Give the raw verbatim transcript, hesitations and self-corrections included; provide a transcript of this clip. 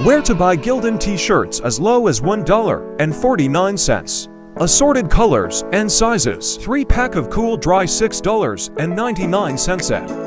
Where to buy Gildan t-shirts as low as one dollar and forty-nine cents. Assorted colors and sizes. three pack of cool dry six dollars and ninety-nine cents at